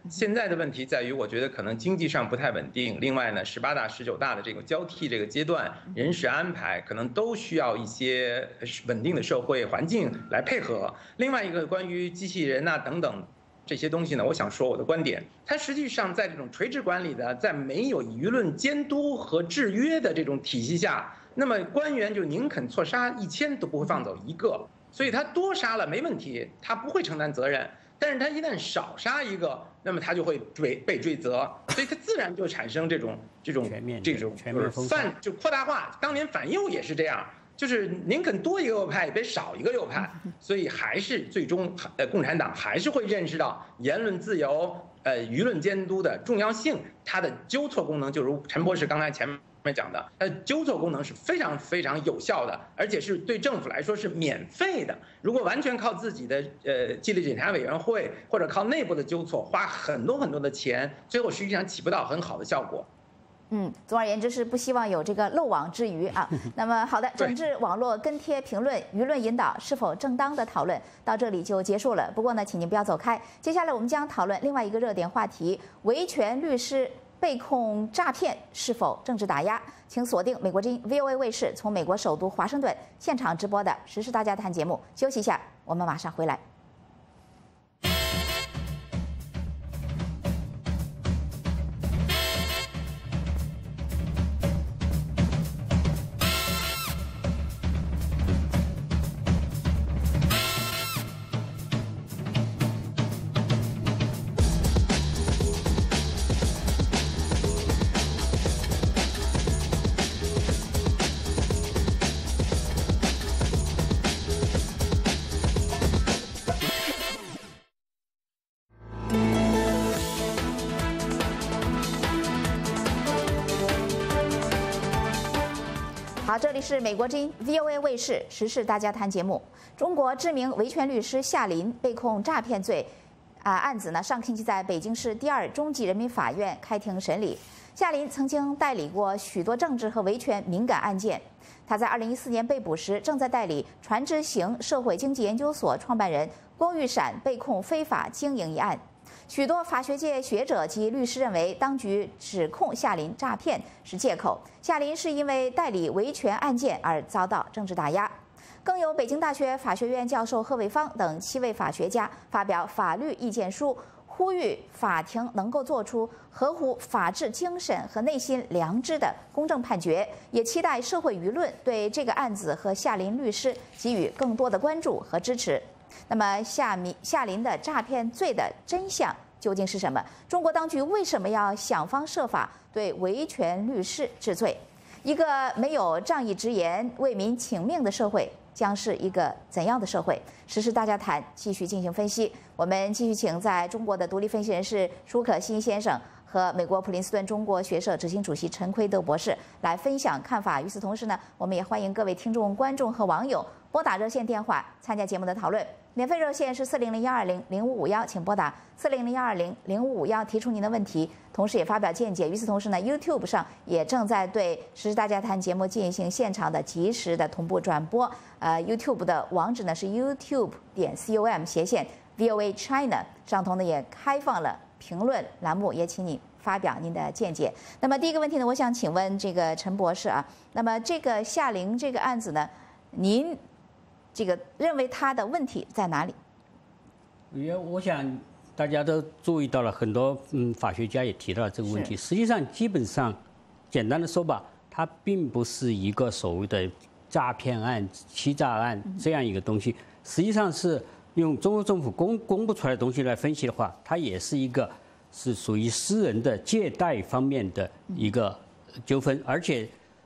现在的问题在于，我觉得可能经济上不太稳定，另外呢，18大、19大的这个交替这个阶段，人事安排可能都需要一些稳定的社会环境来配合。另外一个关于机器人等等。这些东西呢，我想说我的观点，它实际上在这种垂直管理的，在没有舆论监督和制约的这种体系下，那么官员就宁肯错杀1000都不会放走1个，所以他多杀了没问题，他不会承担责任，但是他一旦少杀1个，那么他就会被追责，所以他自然就产生这种就扩大化。当年反右也是这样。就是宁肯多一个右派，也别少一个右派，所以还是最终，共产党还是会认识到言论自由、舆论监督的重要性。它的纠错功能，就如陈博士刚才前面讲的，它的纠错功能是非常非常有效的，而且是对政府来说是免费的。如果完全靠自己的纪律检查委员会或者靠内部的纠错，花很多很多的钱，最后实际上起不到很好的效果。 总而言之是不希望有这个漏网之鱼啊。那么好的，整治网络跟贴评论、舆论引导是否正当的讨论到这里就结束了。不过呢，请您不要走开，接下来我们将讨论另外一个热点话题：维权律师被控诈骗是否政治打压？请锁定美国之音 VOA 卫视从美国首都华盛顿现场直播的时事大家谈节目。休息一下，我们马上回来。好，这里是美国之音 VOA 卫视时事大家谈节目。中国知名维权律师夏琳被控诈骗罪，案子呢上星期在北京市第2中级人民法院开庭审理。夏琳曾经代理过许多政治和维权敏感案件。他在2014年被捕时，正在代理传知行社会经济研究所创办人郭玉闪被控非法经营一案。许多法学界学者及律师认为，当局指控夏琳诈骗是借口。夏琳是因为代理维权案件而遭到政治打压。更有北京大学法学院教授贺卫方等7位法学家发表法律意见书，呼吁法庭能够做出合乎法治精神和内心良知的公正判决，也期待社会舆论对这个案子和夏琳律师给予更多的关注和支持。那么夏琳的诈骗罪的真相究竟是什么？中国当局为什么要想方设法对维权律师治罪？一个没有仗义直言、为民请命的社会将是一个怎样的社会？时事大家谈继续进行分析。我们继续请在中国的独立分析人士舒可欣先生和美国普林斯顿中国学社执行主席陈奎德博士来分享看法。与此同时呢，我们也欢迎各位听众、观众和网友拨打热线电话参加节目的讨论。免费热线是4001200551，请拨打4001200551提出您的问题，同时也发表见解。与此同时呢 ，YouTube 上也正在对时事大家谈节目进行现场的即时的同步转播。YouTube 的网址呢是 youtube.com/VOA China， 上头呢也开放了评论栏目，也请你发表您的见解。那么第一个问题呢，我想请问这个陈博士啊，那么这个夏琳这个案子呢，您这个认为他的问题在哪里？ 我想大家都注意到了，很多法学家也提到了这个问题。实际上，基本上简单的说吧，它并不是一个所谓的诈骗案、欺诈案这样一个东西。实际上是用中国政府公布出来的东西来分析的话，它也是一个是属于私人的借贷方面的一个纠纷，而且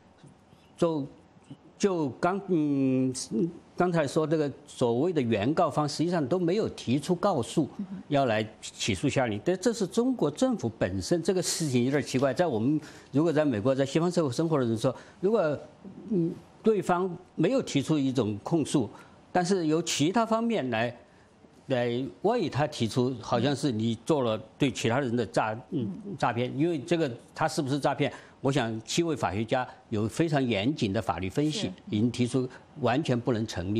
就刚才说这个所谓的原告方实际上都没有提出告诉要来起诉夏琳，但这是中国政府本身这个事情有点奇怪。在我们如果在美国在西方社会生活的人说，如果对方没有提出一种控诉，但是由其他方面来为他提出，好像是你做了对其他人的诈骗，因为这个他是不是诈骗？我想7位法学家有非常严谨的法律分析，已经提出完全不能成立。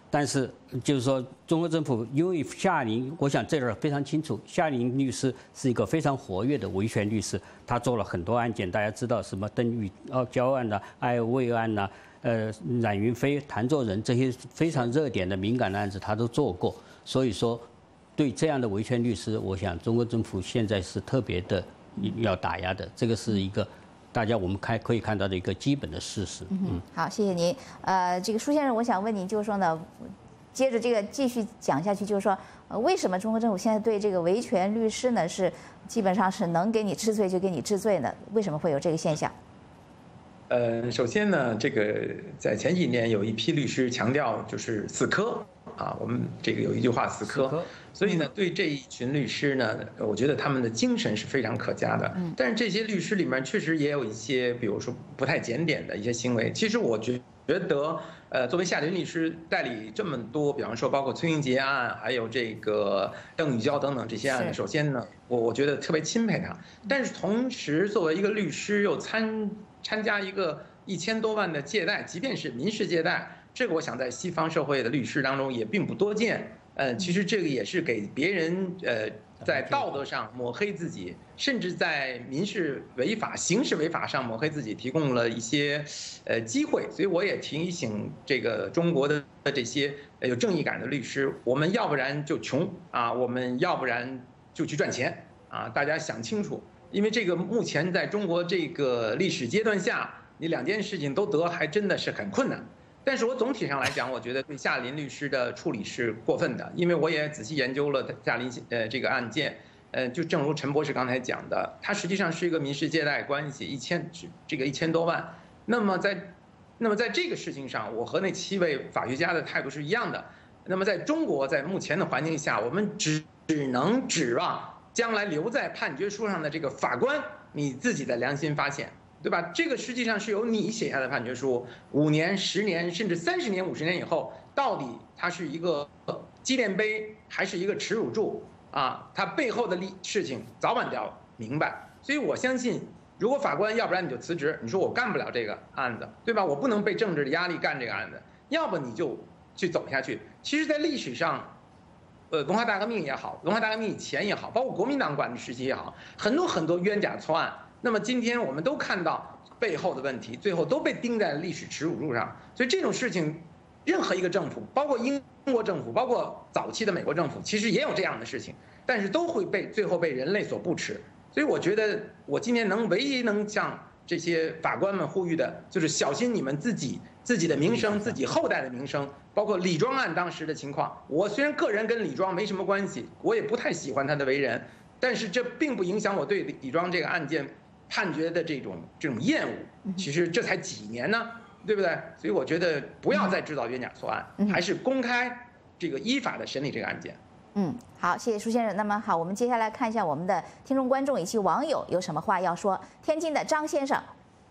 但是就是说，中国政府因为夏琳，我想这点非常清楚，夏琳律师是一个非常活跃的维权律师，他做了很多案件，大家知道什么邓玉娇案呐、艾尔卫案呐、冉云飞、谭作人这些非常热点的敏感的案子，他都做过。所以说，对这样的维权律师，我想中国政府现在是特别的要打压的，这个是一个。大家我们可以看到的一个基本的事实。 好，谢谢您。这个舒先生，我想问您，就是说呢，接着这个继续讲下去，就是说，为什么中国政府现在对这个维权律师呢是基本上是能给你治罪就给你治罪呢？为什么会有这个现象？ 首先呢，这个在前几年有一批律师强调就是死磕啊，我们这个有一句话死磕，所以呢，对这一群律师呢，我觉得他们的精神是非常可嘉的。但是这些律师里面确实也有一些，比如说不太检点的一些行为。其实我觉得，作为夏琳律师代理这么多，比方说包括崔英杰案，还有这个邓玉娇等等这些案子，首先呢，我觉得特别钦佩他。但是同时，作为一个律师又参加一个1000多万的借贷，即便是民事借贷，这个我想在西方社会的律师当中也并不多见。其实这个也是给别人在道德上抹黑自己，甚至在民事违法、刑事违法上抹黑自己，提供了一些机会。所以我也提醒这个中国的这些有正义感的律师，我们要不然就穷啊，我们要不然就去赚钱啊，大家想清楚。因为这个目前在中国这个历史阶段下，你2件事情都得，还真的是很困难。但是我总体上来讲，我觉得对夏琳律师的处理是过分的，因为我也仔细研究了夏琳这个案件，就正如陈博士刚才讲的，它实际上是一个民事借贷关系，1000多万。那么在这个事情上，我和那7位法学家的态度是一样的。那么在中国，在目前的环境下，我们只能指望将来留在判决书上的这个法官你自己的良心发现。对吧？这个实际上是由你写下的判决书，5年、10年，甚至30年、50年以后，到底它是一个纪念碑还是一个耻辱柱啊？它背后的事情早晚都要明白。所以我相信，如果法官要不然你就辞职，你说我干不了这个案子，对吧？我不能被政治的压力干这个案子，要不你就去走下去。其实，在历史上，文化大革命也好，文化大革命以前也好，包括国民党管理时期也好，很多冤假错案。那么今天我们都看到背后的问题，最后都被钉在历史耻辱柱上。所以这种事情，任何一个政府，包括英国政府，包括早期的美国政府，其实也有这样的事情，但是都会最后被人类所不齿。所以我觉得，我今天唯一能向这些法官们呼吁的，就是小心你们自己的名声，自己后代的名声，包括李庄案当时的情况。我虽然个人跟李庄没什么关系，我也不太喜欢他的为人，但是这并不影响我对李庄这个案件判决的这种厌恶。其实这才几年呢，对不对？所以我觉得不要再制造冤假错案，还是公开这个依法的审理这个案件。 好，谢谢舒先生。那么好，我们接下来看一下我们的听众、观众以及网友有什么话要说。天津的张先生，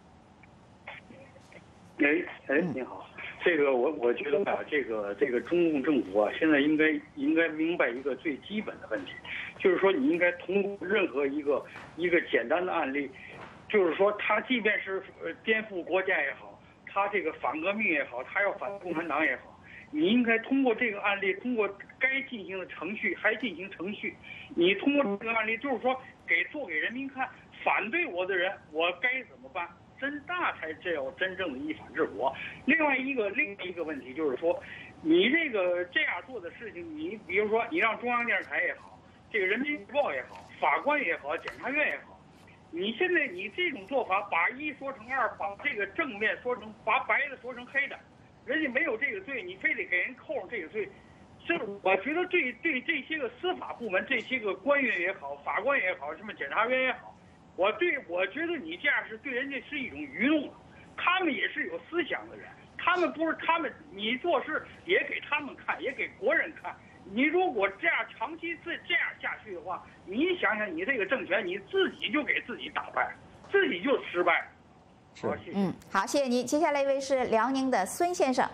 你好，这个我觉得啊，这个中共政府啊，现在应该明白一个最基本的问题，就是说你应该通过任何一个简单的案例，就是说他即便是颠覆国家也好，他这个反革命也好，他要反共产党也好，你应该通过这个案例，通过该进行的程序还进行程序，你通过这个案例，就是说做给人民看，反对我的人我该怎么办？那才有真正的依法治国。另外一个问题就是说，你这样做的事情，你比如说你让中央电视台也好，这个人民日报也好，法官也好，检察院也好，你现在你这种做法，把1说成2，把这个正面把白的说成黑的，人家没有这个罪，你非得给人扣上这个罪。这我觉得对这些个司法部门，这些个官员也好，法官也好，什么检察院也好，我觉得你这样是对人家是一种愚弄，他们也是有思想的人，你做事也给他们看，也给国人看。你如果这样长期这样下去的话，你想想你这个政权，你自己就给自己打败，自己就失败。好，谢谢。 好，谢谢您。接下来一位是辽宁的孙先生。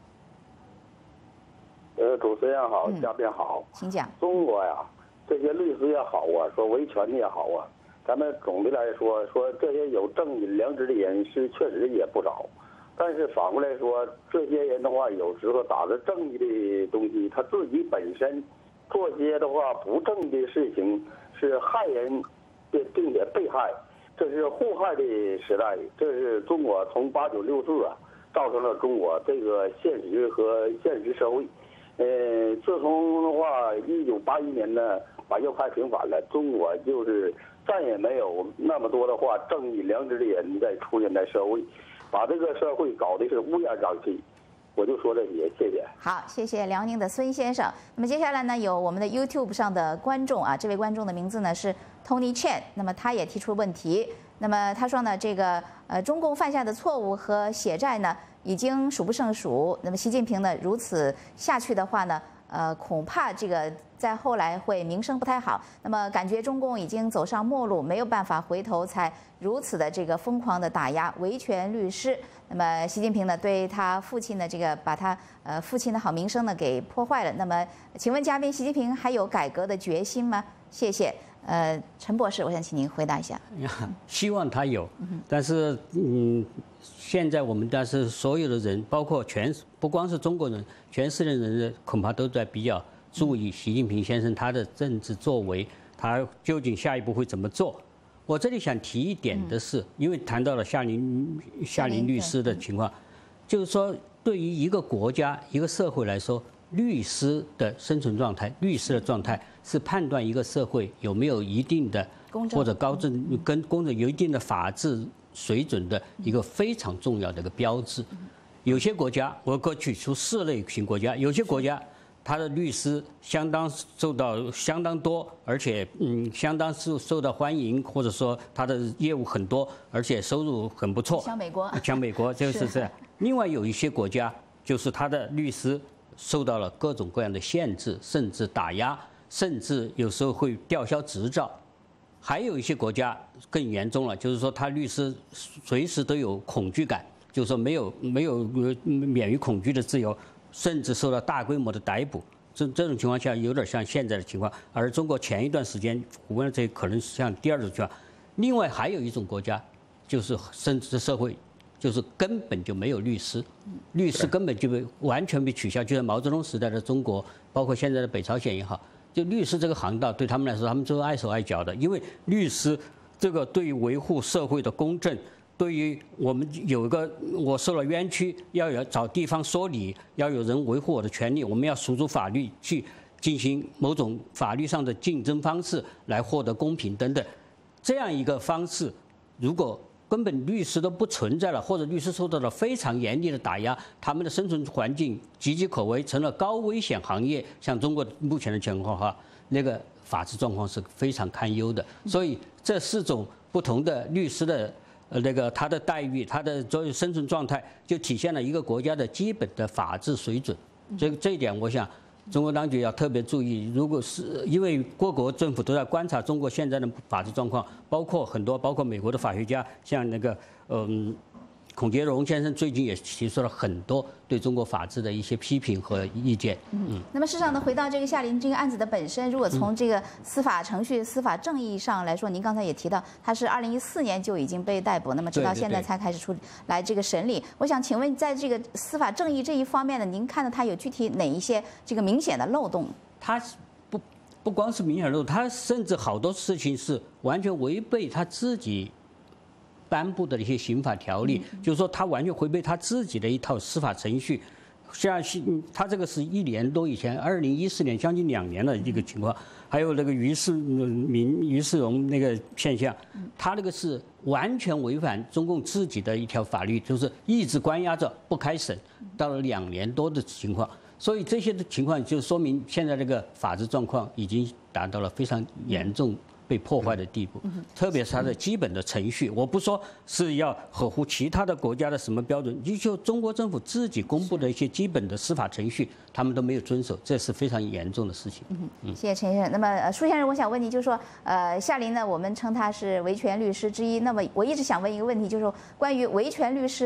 主持人好，嘉宾好， 请讲。 中国呀，这些律师也好啊，说维权的也好啊，咱们总的来说这些有正义良知的人是确实也不少。 但是反过来说，这些人的话，有时候打着正义的东西，他自己本身做些的话不正义的事情，是害人，并且被害，这是互害的时代。这是中国从8964啊，造成了中国这个现实和现实社会。自从的话，1981年呢，把右派平反了，中国就是再也没有那么多的话正义良知的人在出现在社会，把这个社会搞得是乌烟瘴气。我就说这些，谢谢。 好，谢谢辽宁的孙先生。那么接下来呢，有我们的 YouTube 上的观众啊，这位观众的名字呢是 Tony Chen， 那么他也提出问题。那么他说呢，这个中共犯下的错误和血债呢，已经数不胜数。那么习近平呢，如此下去的话呢，恐怕这个在后来会名声不太好。那么感觉中共已经走上末路，没有办法回头，才如此的这个疯狂的打压维权律师。那么习近平呢，对他父亲的这个把他父亲的好名声呢给破坏了。那么请问嘉宾，习近平还有改革的决心吗？谢谢。陈博士，我想请您回答一下。 希望他有，但是现在我们但是所有的人，包括不光是中国人，全世界人恐怕都在比较注意习近平先生他的政治作为，他究竟下一步会怎么做。我这里想提一点的是，因为谈到了夏林律师的情况，就是说对于一个国家、一个社会来说，律师的生存状态、律师的状态是判断一个社会有没有一定的或者公正、有一定的法治水准的一个非常重要的一个标志。有些国家，我举出4类型国家，有些国家他的律师相当多，而且相当受到欢迎，或者说他的业务很多，而且收入很不错。像美国就是这样。另外有一些国家，就是他的律师受到了各种各样的限制，甚至打压，甚至有时候会吊销执照。还有一些国家更严重了，就是说他律师随时都有恐惧感，就是说没有免于恐惧的自由，甚至受到大规模的逮捕。这种情况下有点像现在的情况。而中国前一段时间，我问这可能像第二种情况。另外还有一种国家，就是甚至社会，就是根本就没有律师，律师根本就完全被取消。就像毛泽东时代的中国，包括现在的北朝鲜也好，就律师这个行当对他们来说，他们都碍手碍脚的。因为律师这个对于维护社会的公正，对于我们我受了冤屈，要找地方说理，要有人维护我的权利，我们要诉诸法律去进行某种法律上的竞争方式来获得公平等等。这样一个方式，如果根本律师都不存在了，或者律师受到了非常严厉的打压，他们的生存环境岌岌可危，成了高危险行业。像中国目前的情况哈，那个法治状况是非常堪忧的。所以这4种不同的律师的他的待遇，他的生存状态，就体现了一个国家的基本的法治水准。这一点，我想中国当局要特别注意。如果是因为各国政府都在观察中国现在的法治状况，包括美国的法学家，像孔杰荣先生最近也提出了很多对中国法治的一些批评和意见。 那么事实上呢，回到这个夏林这个案子的本身，如果从这个司法程序、司法正义上来说，您刚才也提到，他是2014年就已经被逮捕，那么直到现在才开始来这个审理。我想请问，在这个司法正义这一方面呢，您看到他有具体哪一些这个明显的漏洞？ 他不光是明显漏洞，他甚至好多事情是完全违背他自己颁布的一些刑法条例，就是说他完全违背他自己的一套司法程序。像他这个是1年多以前，2014年将近2年的一个情况。还有那个于世荣那个现象，他那个是完全违反中共自己的一条法律，就是一直关押着不开审，到了2年多的情况。所以这些的情况就说明现在这个法治状况已经达到了非常严重被破坏的地步，特别是它的基本的程序，我不说是要合乎其他的国家的什么标准，就中国政府自己公布的一些基本的司法程序，他们都没有遵守，这是非常严重的事情。 谢谢陈先生。那么舒先生，我想问你，就是说，夏林呢，我们称他是维权律师之一。那么我一直想问一个问题，就是说关于维权律师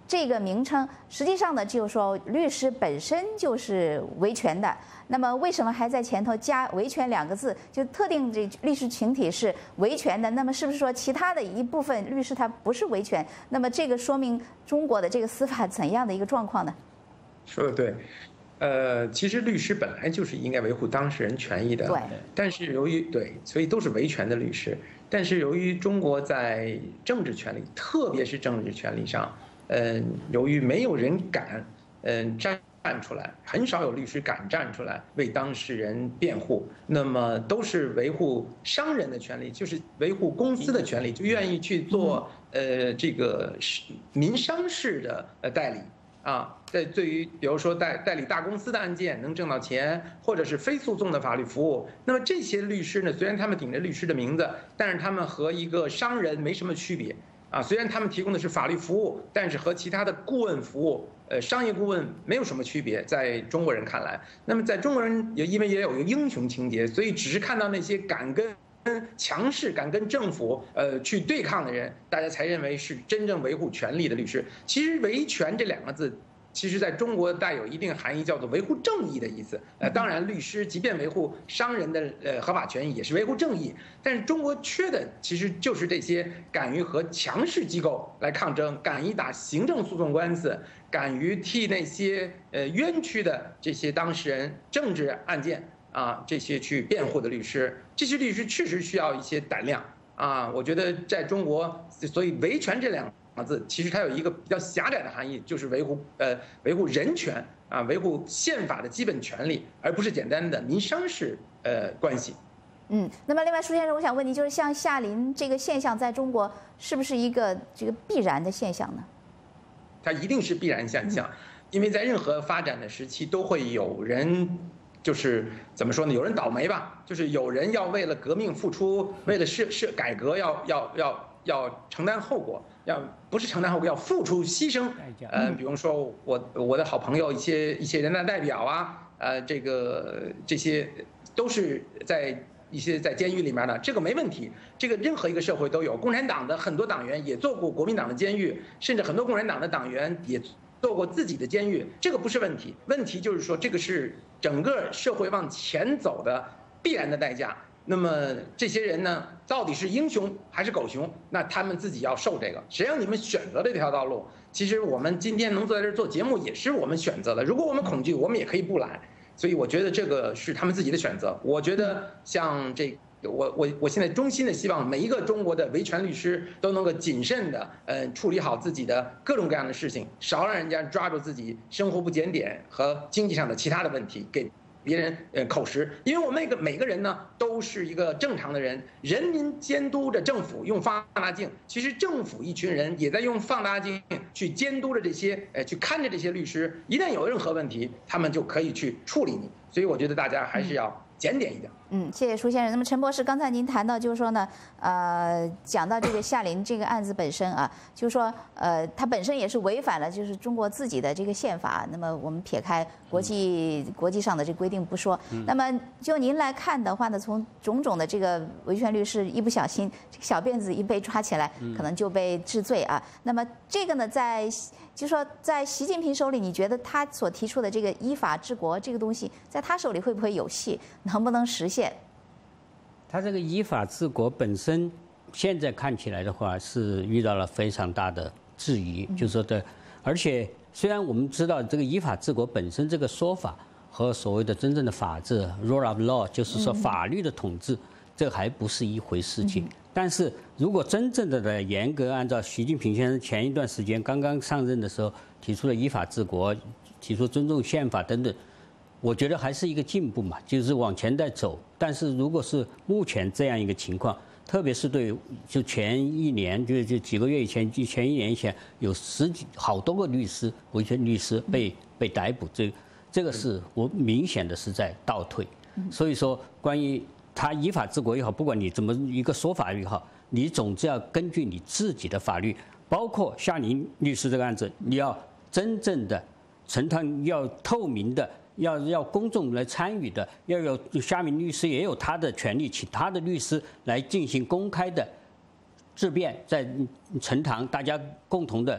这个名称实际上呢，就是说律师本身就是维权的。那么为什么还在前头加维权2个字？就特定这律师群体是维权的，那么是不是说其他的一部分律师他不是维权？那么这个说明中国的这个司法怎样的一个状况呢？ 说得对。其实律师本来就是应该维护当事人权益的， 对。 但是由于所以都是维权的律师。但是由于中国在政治权利，特别是政治权利上，由于没有人敢，站出来，很少有律师敢站出来为当事人辩护，那么都是维护商人的权利，就是维护公司的权利，就愿意去做这个民商事的代理。对于比如说代理大公司的案件能挣到钱，或者是非诉讼的法律服务，那么这些律师呢，虽然他们顶着律师的名字，但是他们和一个商人没什么区别虽然他们提供的是法律服务，但是和其他的顾问服务，商业顾问没有什么区别，在中国人看来。那么在中国人因为也有一个英雄情节，所以只是看到那些敢跟强势、敢跟政府去对抗的人，大家才认为是真正维护权利的律师。其实维权这2个字，其实在中国带有一定含义，叫做维护正义的意思。当然，律师即便维护商人的合法权益，也是维护正义。但是中国缺的其实就是这些敢于和强势机构来抗争，敢于打行政诉讼官司，敢于替那些冤屈的这些当事人政治案件这些去辩护的律师。这些律师确实需要一些胆量我觉得在中国，所以维权这2个字其实它有一个比较狭窄的含义，就是维护人权维护宪法的基本权利，而不是简单的民商事关系。 那么另外，舒先生，我想问您，就是像夏林这个现象，在中国是不是一个这个必然的现象呢？ 它一定是必然现象，因为在任何发展的时期都会有人。就是怎么说呢？有人倒霉吧，就是有人要为了革命付出，为了改革要承担后果，不是承担后果，要付出牺牲。比如说我的好朋友一些人大代表这些都是在监狱里面的，这个没问题。这个任何一个社会都有，共产党的很多党员也做过国民党的监狱，甚至很多共产党的党员也做过自己的监狱，这个不是问题。问题就是说，这个是整个社会往前走的必然的代价。那么这些人呢，到底是英雄还是狗熊？那他们自己要受这个。谁让你们选择这条道路？其实我们今天能坐在这儿做节目，也是我们选择的。如果我们恐惧，我们也可以不来。所以我觉得这个是他们自己的选择。我觉得像我现在衷心的希望每一个中国的维权律师都能够谨慎的处理好自己的各种各样的事情，少让人家抓住自己生活不检点和经济上的其他的问题给别人口实。因为我们每个人呢都是一个正常的人，人民监督着政府用放大镜，其实政府一群人也在用放大镜去监督着这些去看着这些律师，一旦有任何问题，他们就可以去处理你。所以我觉得大家还是要检点一点。 谢谢舒先生。那么陈博士，刚才您谈到就是说呢，讲到这个夏林这个案子本身就是说它本身也是违反了就是中国自己的这个宪法。那么我们撇开国际上的这个规定不说，那么就您来看的话呢，从种种的这个维权律师一不小心这个小辫子一被抓起来，可能就被治罪那么这个呢，就是说在习近平手里，你觉得他所提出的这个依法治国这个东西，在他手里会不会有戏，能不能实现？ 他这个依法治国本身，现在看起来的话是遇到了非常大的质疑，就是说的，而且虽然我们知道这个依法治国本身这个说法和所谓的真正的法治 rule of law， 就是说法律的统治，这还不是一回事情。但是如果真正的严格按照习近平先生前一段时间刚刚上任的时候提出了依法治国，提出尊重宪法等等，我觉得还是一个进步嘛，就是往前在走。但是如果是目前这样一个情况，特别是对就前一年就几个月以前，前一年以前有好多个律师维权律师被逮捕，这个是我明显的是在倒退。所以说关于他依法治国也好，不管你怎么一个说法也好，你总之要根据你自己的法律，包括夏林律师这个案子，你要真正的呈堂，要透明的，要公众来参与的，要有夏林律师也有他的权利，请他的律师来进行公开的质辩，在呈堂大家共同的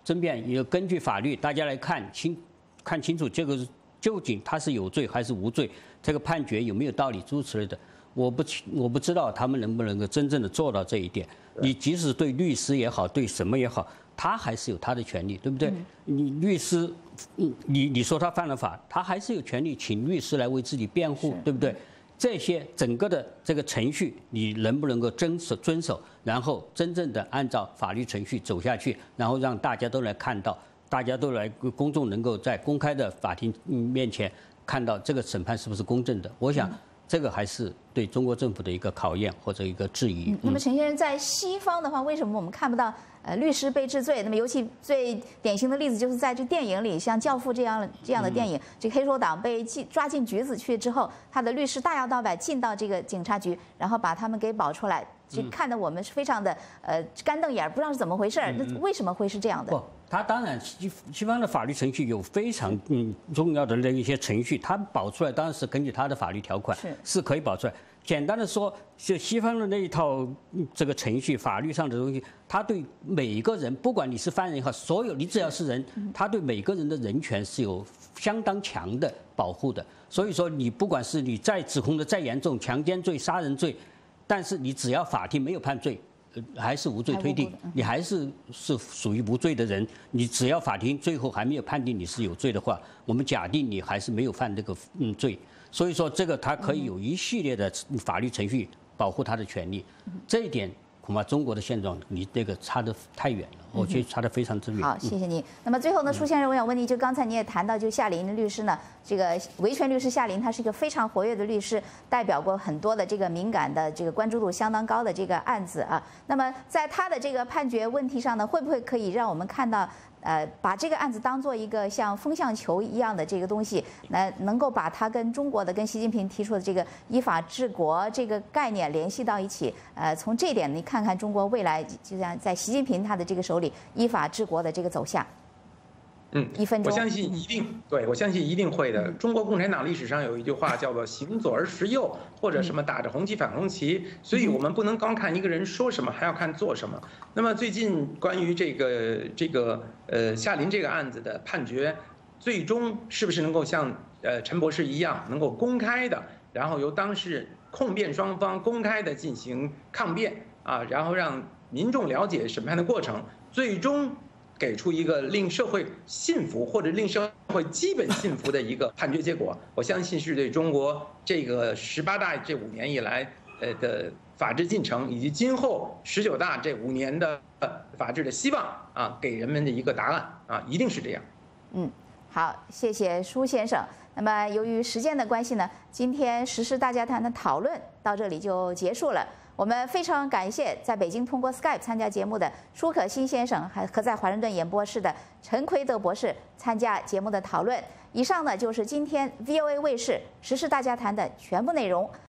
争辩，也根据法律大家来看清楚这个究竟他是有罪还是无罪，这个判决有没有道理，诸如此类的。我不知道他们能不能够真正的做到这一点。你即使对律师也好，对什么也好，他还是有他的权利，对不对？你律师，你说他犯了法，他还是有权利请律师来为自己辩护，对不对？这些整个的这个程序，你能不能够遵守，然后真正的按照法律程序走下去，然后让大家都来看到，大家都来公众能够在公开的法庭面前看到这个审判是不是公正的？我想这个还是对中国政府的一个考验或者一个质疑。 那么陈先生，在西方的话，为什么我们看不到律师被治罪？那么尤其最典型的例子就是在这电影里，像《教父》这样的电影，这个黑手党被抓进局子去之后，他的律师大摇大摆进到这个警察局，然后把他们给保出来，就看得我们是非常的干瞪眼，不知道是怎么回事。那为什么会是这样的？ 他当然西方的法律程序有非常重要的那一些程序，他保出来当然是根据他的法律条款是可以保出来。简单的说，就西方的那一套这个程序，法律上的东西，他对每一个人，不管你是犯人也好，所有你只要是人，他对每个人的人权是有相当强的保护的。所以说，你不管是你再指控的再严重，强奸罪、杀人罪，但是你只要法庭没有判罪，还是无罪推定，你还是属于无罪的人。你只要法庭最后还没有判定你是有罪的话，我们假定你还是没有犯这个罪。所以说，这个它可以有一系列的法律程序保护他的权利。这一点恐怕中国的现状离这个差得太远了，我觉得差得非常之远。 好，谢谢你。那么最后呢，舒先生，我想问你，就刚才你也谈到，就夏林律师呢，这个维权律师夏林，他是一个非常活跃的律师，代表过很多的这个敏感的、这个关注度相当高的这个案子啊。那么在他的这个判决问题上呢，会不会可以让我们看到？把这个案子当做一个像风向球一样的这个东西，能够把它跟中国的、跟习近平提出的这个依法治国这个概念联系到一起。从这一点，你看看中国未来就像在习近平他的这个手里依法治国的这个走向。1分钟， 我相信一定对，我相信一定会的。中国共产党历史上有一句话叫做"行左而时右"，或者什么打着红旗反红旗，所以我们不能光看一个人说什么，还要看做什么。那么最近关于这个夏林这个案子的判决，最终是不是能够像陈博士一样，能够公开的，然后由当事控辩双方公开的进行抗辩啊，然后让民众了解审判的过程，最终给出一个令社会信服或者令社会基本信服的一个判决结果，我相信是对中国这个18大这5年以来的法治进程，以及今后19大这5年的法治的希望啊，给人们的一个答案啊，一定是这样。 好，谢谢舒先生。那么由于时间的关系呢，今天时事大家谈的讨论到这里就结束了。我们非常感谢在北京通过 Skype 参加节目的舒可欣先生，和在华盛顿演播室的陈奎德博士参加节目的讨论。以上呢就是今天 VOA 卫视时事大家谈的全部内容。